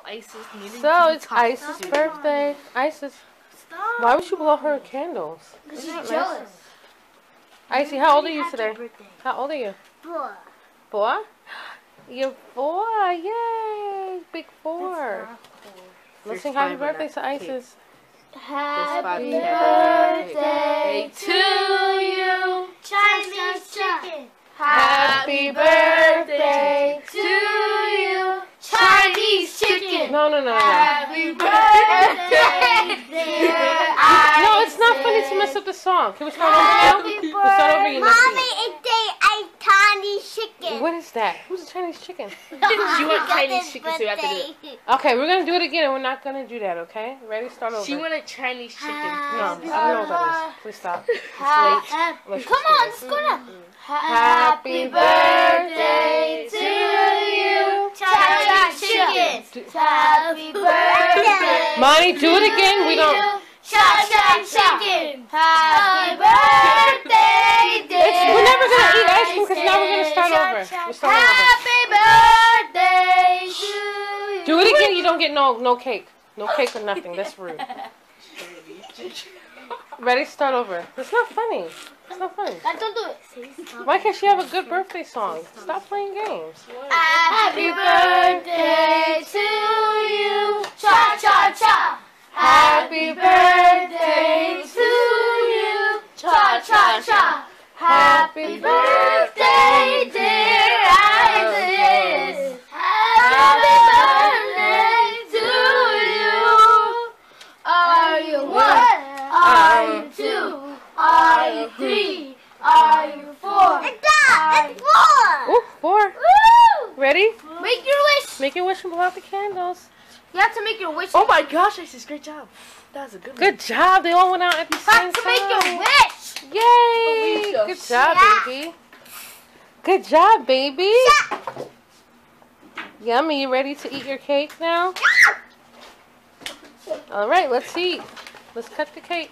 Isis needing So to it's Isis' birthday. Isis, Stop. why would you blow her candles? Because Isn't she's that nice? jealous. Icy, how old are you today? How old are you? 4. 4? You're 4, yay! Big 4. Let's sing happy birthday to Isis. Happy birthday to you, Chinese chicken. Happy birthday to you, Chinese chicken. No. Happy birthday, dear Isis. No, it's not funny to mess up the song. Can we start over now? Happy We'll start over again. Mommy, it's a Chinese chicken. What is that? Who's a Chinese chicken? She wants Chinese chicken, so we have to do it. Okay, we're going to do it again, and we're not going to do that, okay? Ready? Start over. She wanted Chinese chicken. No, I don't know what that is. Please stop. Come on, let's go now. Happy birthday to you, Chinese chicken. Happy birthday. Monty, do it again. We don't. Chinese chicken. Happy birthday, dear. We're never going to eat ice cream because now we're going to start over. We're starting over. Happy birthday to you. Do it again. You don't get no cake. No cake or nothing. That's rude. Ready? Start over. It's not funny. It's not funny. Don't do it. Why can't she have a good birthday song? Stop playing games. Happy birthday to you. Cha cha cha. Happy birthday to you. Cha cha cha. Happy birthday, dear Isis. Happy birthday to you. Are you 1? Are you 2? Are you 3? Are you 4? It's 4. Ooh, 4. Woo! Ready? Make your wish. Make your wish and blow out the candles. You have to make your wish. Oh my gosh, Isis, great job. That was a good one. Good job. They all went out at the You same have to make your time. wish. Yay! Oh, Good job, yeah. baby. Good job, baby. Yummy. You ready to eat your cake now? All right, let's eat. Let's cut the cake.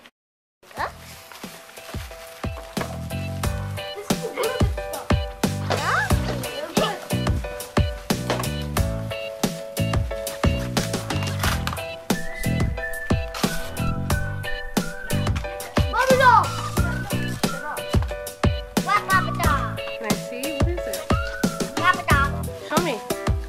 Can I see? What is it? Show me.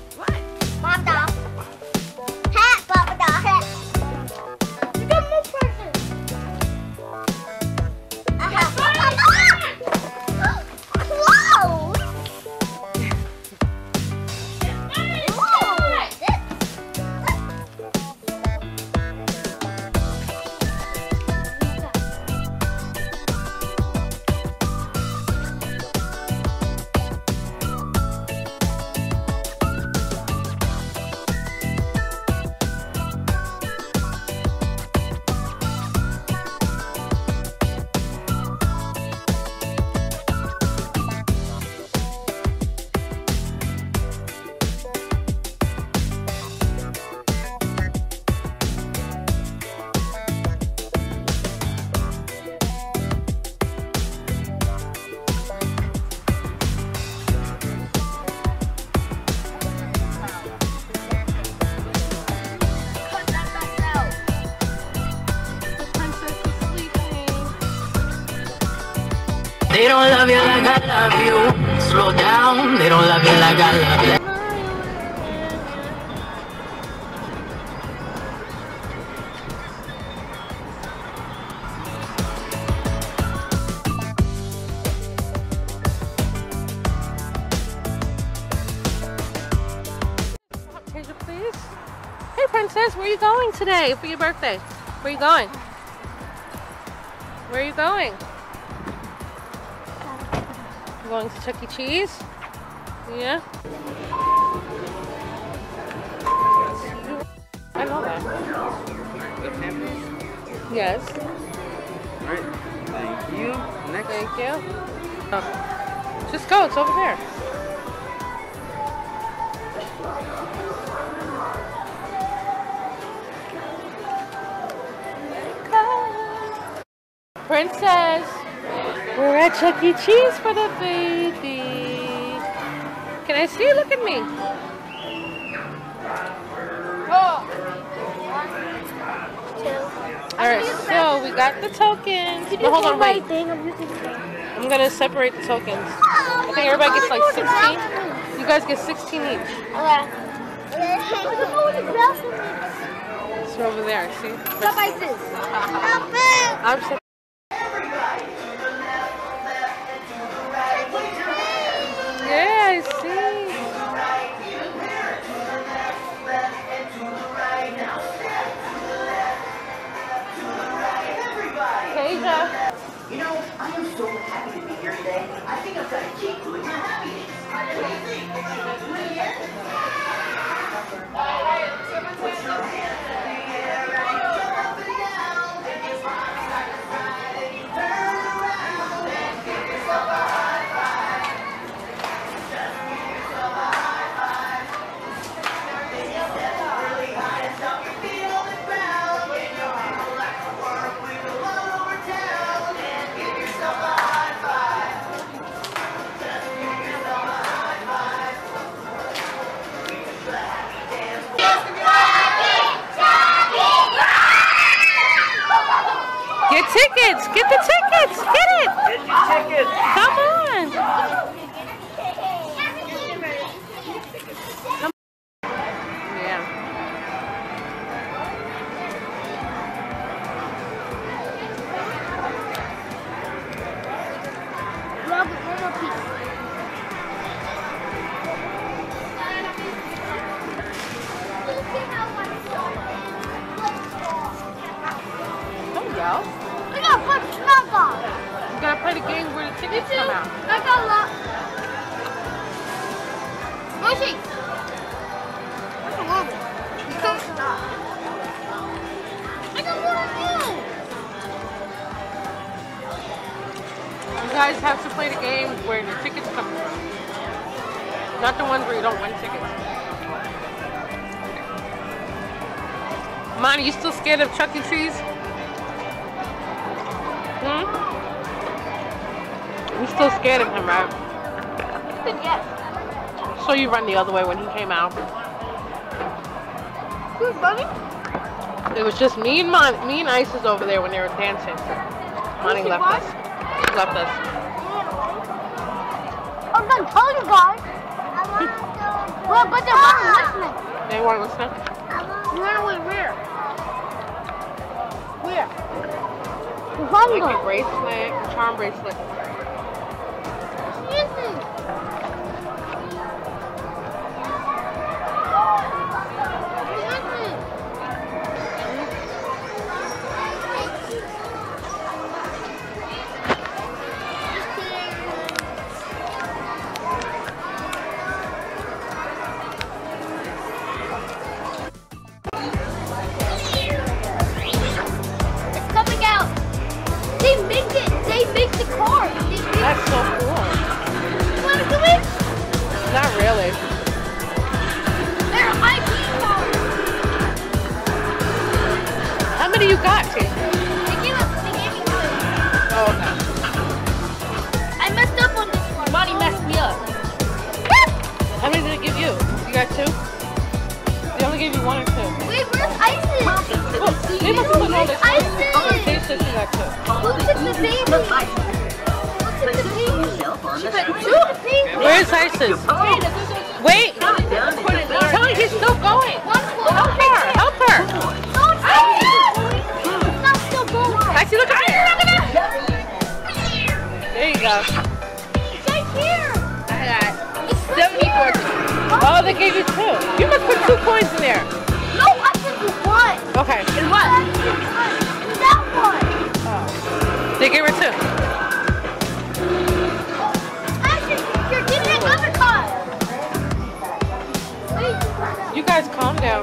They don't love you like I love you. Slow down, they don't love you like I love you. Tasia, please. Hey, princess, where are you going today for your birthday? Where are you going? Where are you going? You going to Chuck E. Cheese? Yeah? I know that. Yes. Alright, thank you. Next. Thank you. Oh. Just go, it's over there. Princess, we're at Chuck E. Cheese for the baby. Can I see? Look at me. Oh, got the tokens. But hold on, wait. I'm gonna separate the tokens. I think everybody gets like 16. You guys get 16 each. It's over there, see? Stop ISIS. I'm separating. Yeah, I see. Tasia. You know, I am so happy to be here today. I think I've got to keep doing my happiness. What do you think? Should I do it again? Put your hands in the air and jump up and down. If you find like a ride, you turn around and give yourself a high five. Just give yourself a high five. Then you step really high and stop your feet on the ground. Get your people like a worm, we will all over town. And give yourself a high five. Just give yourself a high five. Reach the happy dance. Get tickets! Get the tickets! Get it! Get your tickets. Come on! Yeah. There you go. I got a bunch of knockoffs. You gotta play the game where the tickets come out. I got a lot. Moshi. That's a lot. I got more than you. You guys have to play the game where the tickets come from. Not the ones where you don't win tickets. Monty, you still scared of Chuck E. Cheese? You still scared of him, right? Yes. So you run the other way when he came out. Who's running? It was just me and Isis over there when they were dancing. Monty left us. She left us. I'm gonna tell you guys. Well, but they weren't listening. They weren't listening? You ran away where? Where? Like a bracelet, charm bracelet. It's coming out. They make it. They make the car. That's so cool. You want to come in? Not really. They're IP cars. How many you got, T? They gave me two. Oh, okay. I messed up on this one. Monty messed me up. How many did it give you? You got 2? They only gave you 1 or 2. Wait, where's Isis? Oh, they must have put all this. Isis! They said she got 2. Who took the baby? Who took the baby? She put 2 the baby. Where's Isis? Wait! Tell her he's still going. Help her! Help her! Don't say it! It's not still going. Isis, look at here! There you go. It's right here. I got It's right 74. here. Oh, they gave you 2. You must put 2 coins in there. No, I took 1. Okay. And what? That one. They gave her 2. Isis, you're getting another car. Wait. You guys calm down.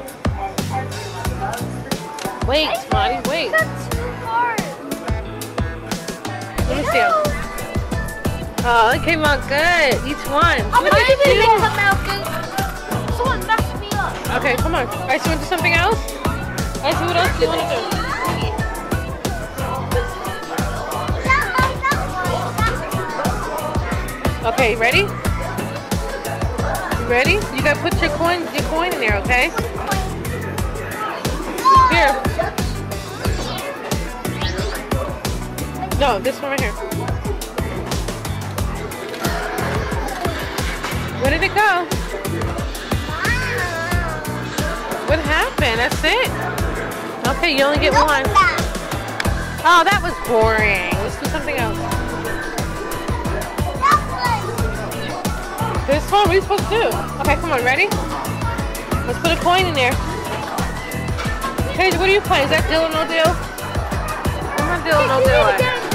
Wait, Monty, wait. That's 2 cars. Let me see them. Oh, it came out good. Each one. I'm Look gonna at make you. it come out good. Someone messed me up. Okay, come on. Ice, you want to do something else? Ice, what else do you want to do? Okay, ready? You ready? You gotta put your coin in there, okay? Here. No, this one right here. Where did it go? What happened? That's it? Okay, you only get one. Oh, that was boring. Let's do something else. This one? What are you supposed to do? Okay, come on, ready? Let's put a coin in there. Paige, what are you playing? Is that Deal or No Deal? I'm not Deal or No Deal.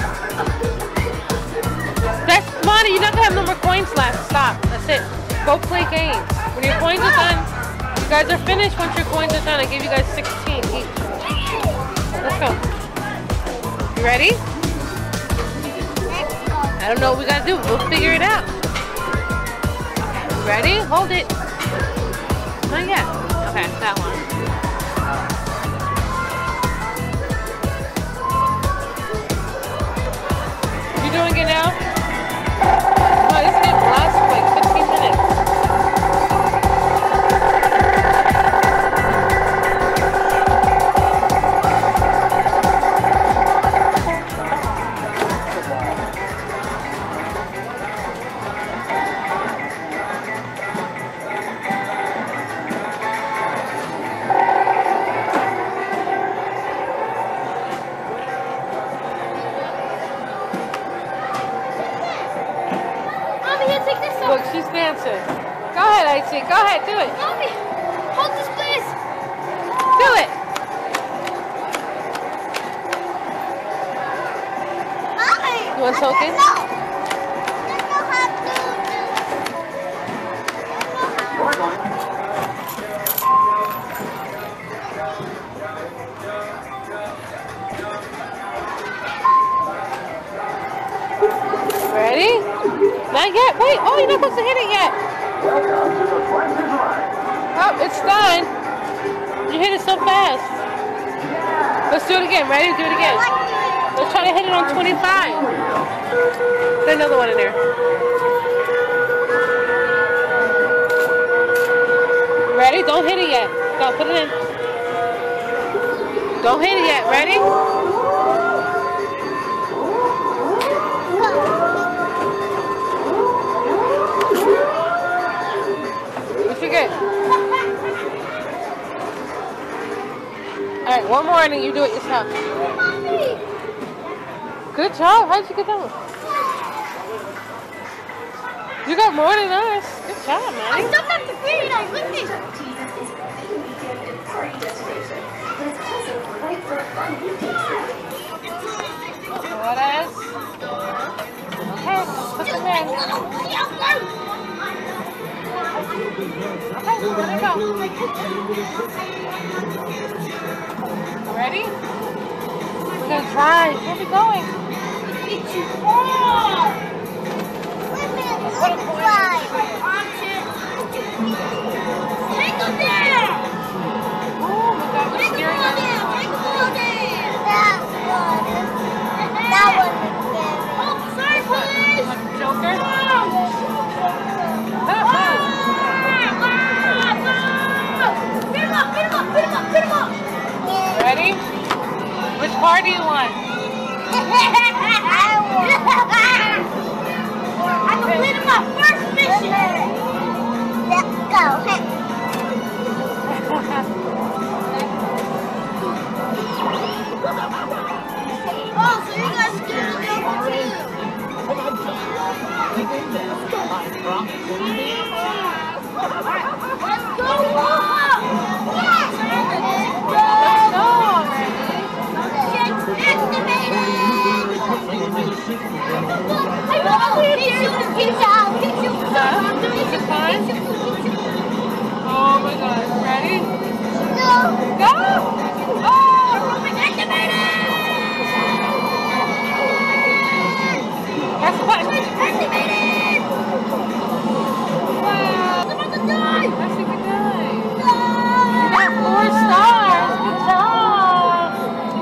That's money. You're not going to have no more coins left. Stop. That's it. Go play games. When your coins are done, you guys are finished. Once your coins are done, I give you guys 16 each. Let's go. You ready? I don't know what we got to do. We'll figure it out. Ready? Hold it. Not yet. Okay, that one. You doing it now? Oh, this game lasts for like 15 minutes. Look, she's dancing. Go ahead, Aichi. Go ahead, do it. Mommy, hold this, please. Do it. Mommy. You want token? No. Ready? Not yet. Wait. Oh, you're not supposed to hit it yet. Oh, it's done. You hit it so fast. Let's do it again. Ready? Do it again. Let's try to hit it on 25. Put another one in there. Ready? Don't hit it yet. Go, put it in. Don't hit it yet. Ready? Good. Alright, one more and then you do it yourself. Good job. How'd you get that one? You got more than us. Good job, man. I still have the green. I with me. What else? Okay, put them in. Okay, let it go. Ready? We're gonna drive. Where are we going? What a point. Take them there. Oh my God, we're steering on this one. That one. Oh, sorry, please. Joker? Ready? Which car do you want? I completed my first mission. Let's go. Oh, so you guys can do the Let's go, Mom! Yes! Let's go already. Oh my God, ready? Go! Go! Oh! Activated! That's what? Activated! Wow! I'm about to die! That's a good guy. No! You got 4 stars. Good job.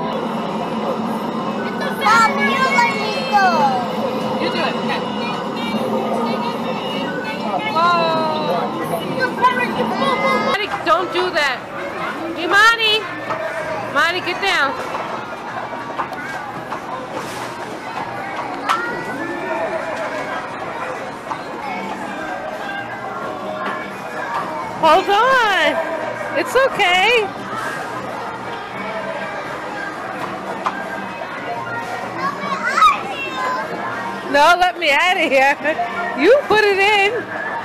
Mom, you let me go. You do it. Okay. Whoa. Imani, don't do that. Imani. Imani, get down. Hold on. It's okay. No, let me out of here. You put it in.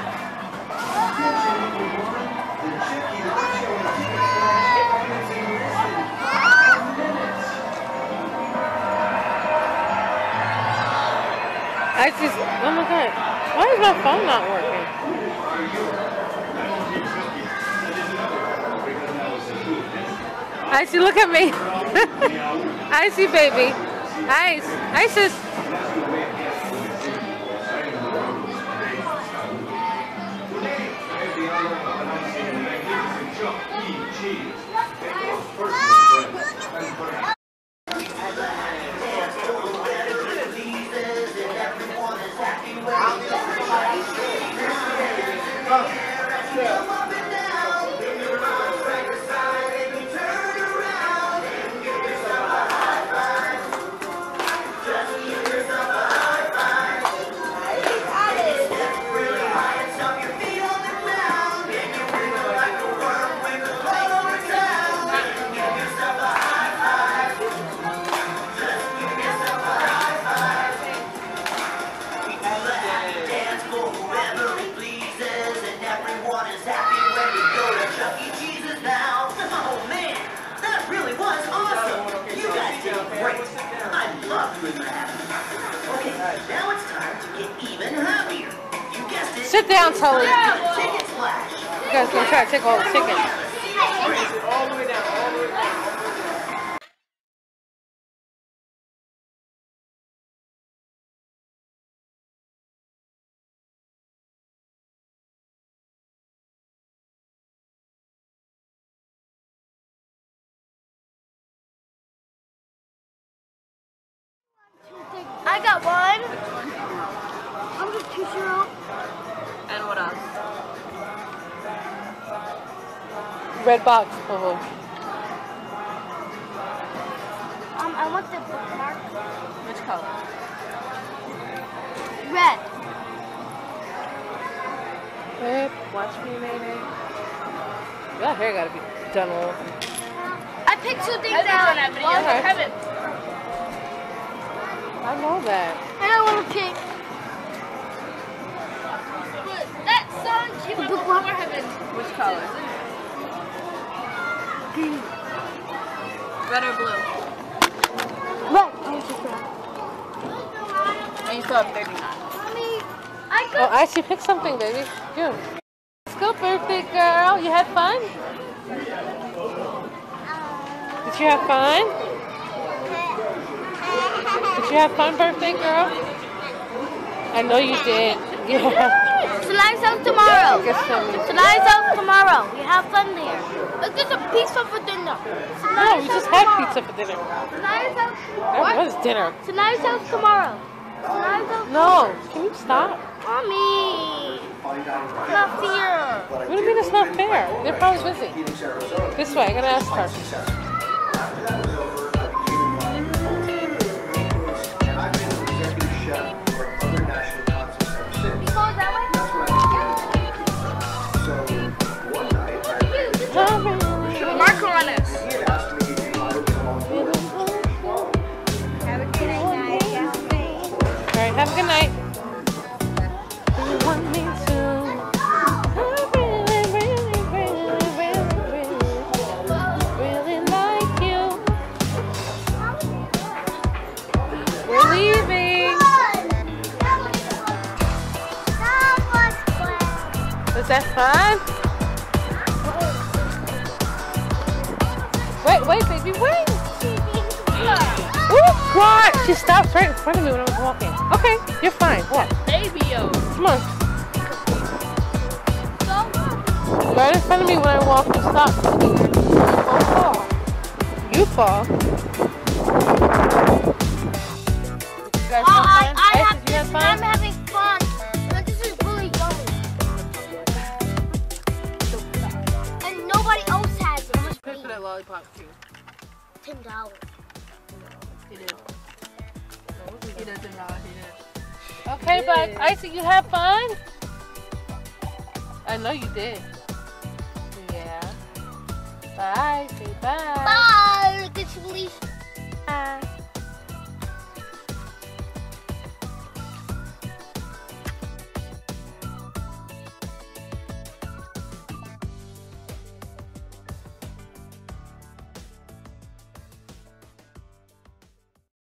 I just, oh my God. Why is my phone not working? Icy, look at me. Icy, baby. Ice. Isis. Sit down, Tully. You guys gonna try to take all the tickets. All the way down, all the way down. I got one. I'm just 2 0. And what else? Red box. Oh. I want the bookmark. Which color? Red. Watch me, maybe. Your hair gotta be done well. I picked 2 things I out. on that video. Okay. Heaven. I know that. And I want to pick. But that song came out before Heaven. Which color? Green. Red or blue? Red. I want to red. And you still have 39. Mommy, I Oh, got. I should pick something, baby. You. Let's go, birthday girl. You had fun? Did you have fun? Did you have fun, birthday girl? I know you did. Yeah. Tonight's out tomorrow. Guess so. Tonight's out tomorrow. We have fun there. Let's get some pizza for dinner. No, we just had pizza for dinner. Tonight's out. That was dinner. Tonight's out tomorrow. Tonight's out. No, can you stop? Mommy. Not fair. What do you mean it's not fair? They're probably busy. This way, I gotta ask her. Mark on us. Alright, have a good night. Do you want me to? I really like you. We're leaving. Was that fun? Wait, baby, wait. Ooh, what? She stopped right in front of me when I was walking. Okay, you're fine. Walk. Baby, yo. Come on. Right in front of me when I walk, you stop. You fall. You guys have fun? I'm having fun. But this is really yummy. And nobody else has it. Pay for that lollipop too. $10. He did. He does $10. He did. Okay, but Icy, you have fun? I know you did. Bye. Say bye. Bye.